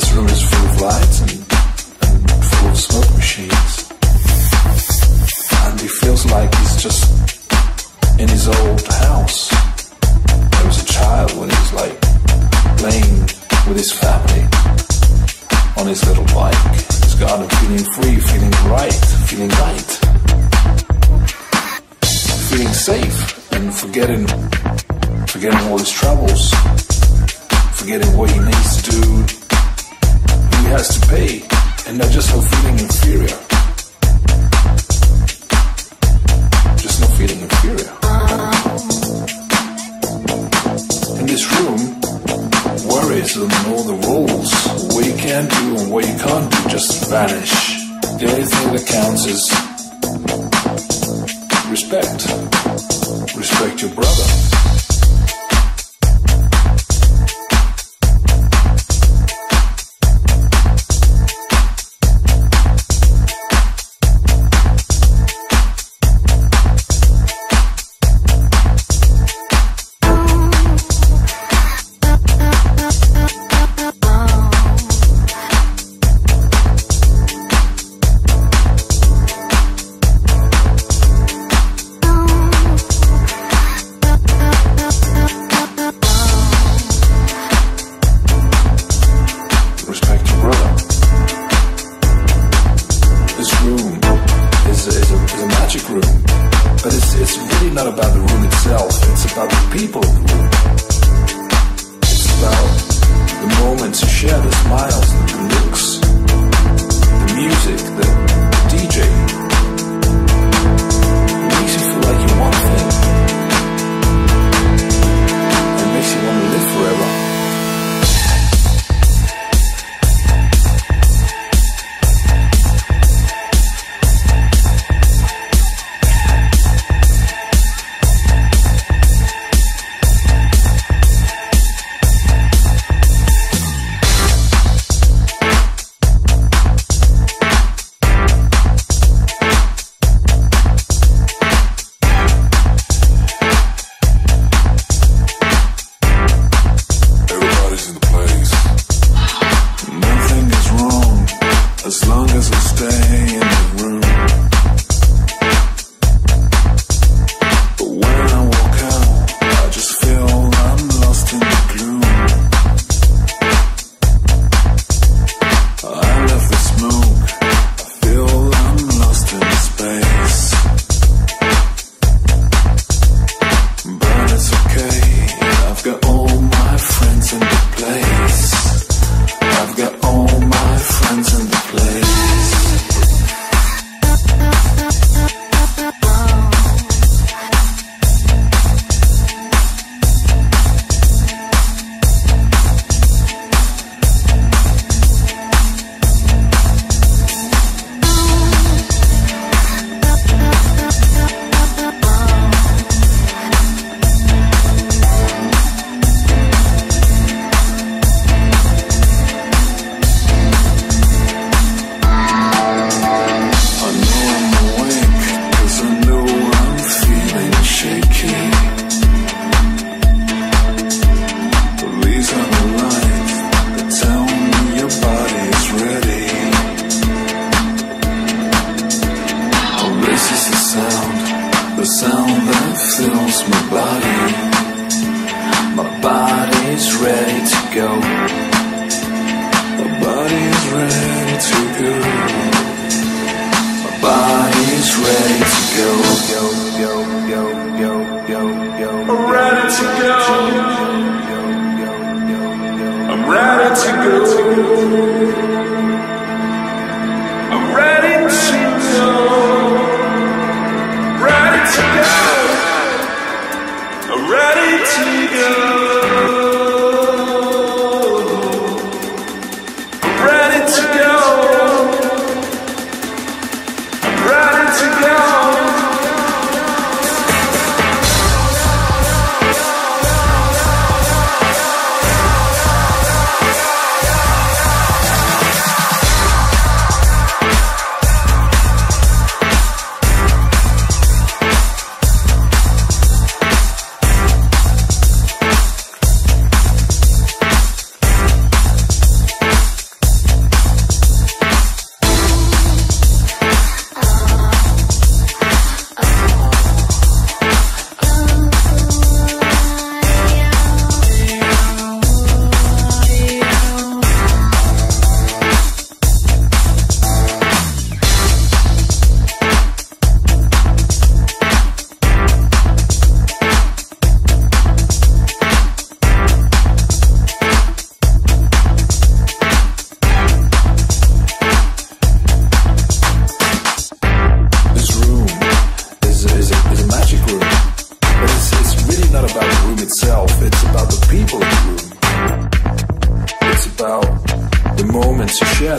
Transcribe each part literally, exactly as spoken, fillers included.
this room is full of lights and, and full of smoke machines. And he feels like he's just in his old house. He was a child when he was like playing with his family on his little bike in his garden, feeling free, feeling right, feeling light, feeling safe, and forgetting, forgetting all his troubles, forgetting what he needs to do, who he has to pay, and not just for feeling inferior, just not feeling inferior. In this room, worries and all the rules, what you can do and what you can't do, just vanish. The only thing that counts is respect. Respect your brother.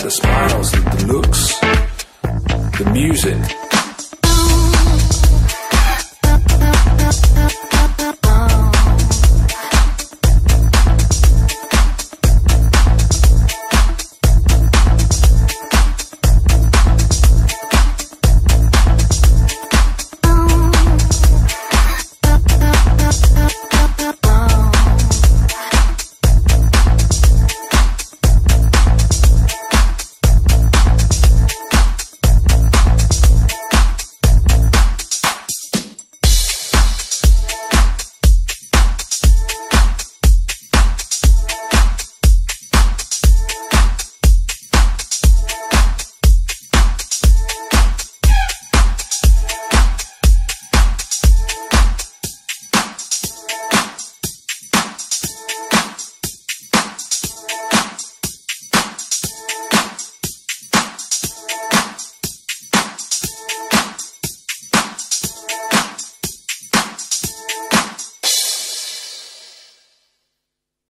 the smiles, the, the looks, the music.